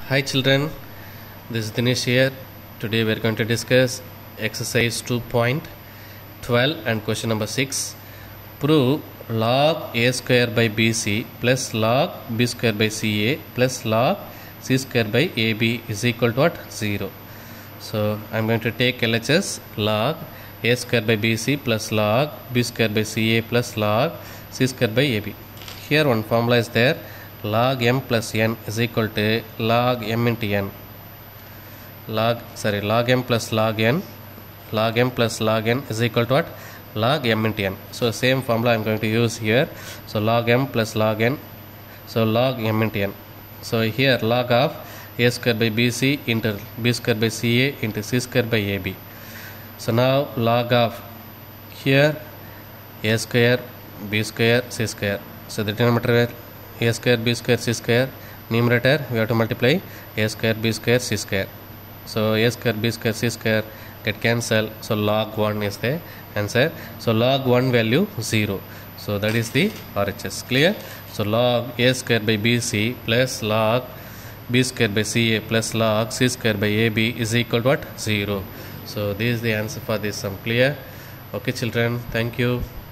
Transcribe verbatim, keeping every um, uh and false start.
Hi children, this is Dinesh here. Today we are going to discuss exercise two point twelve and question number six. Prove log a square by bc plus log b square by ca plus log c square by ab is equal to what? zero. So I am going to take L H S log a square by bc plus log b square by ca plus log c square by ab. Here one formula is there. Log m plus n is equal to log m into n. Log sorry log m plus log n log m plus log n is equal to what? Log m into n. So same formula I am going to use here. So log m plus log n. So log m into n. So here log of a square by bc into b square by ca into c square by ab. So now log of here a square b square c square. So the denominator a square b square c square, numerator we have to multiply a square b square c square. So a square b square c square get cancelled, so log one is the answer. So log one value zero, so that is the R H S. Clear? So log a square by bc plus log b square by ca plus log c square by ab is equal to what? zero. So this is the answer for this sum. Clear? Okay children, thank you.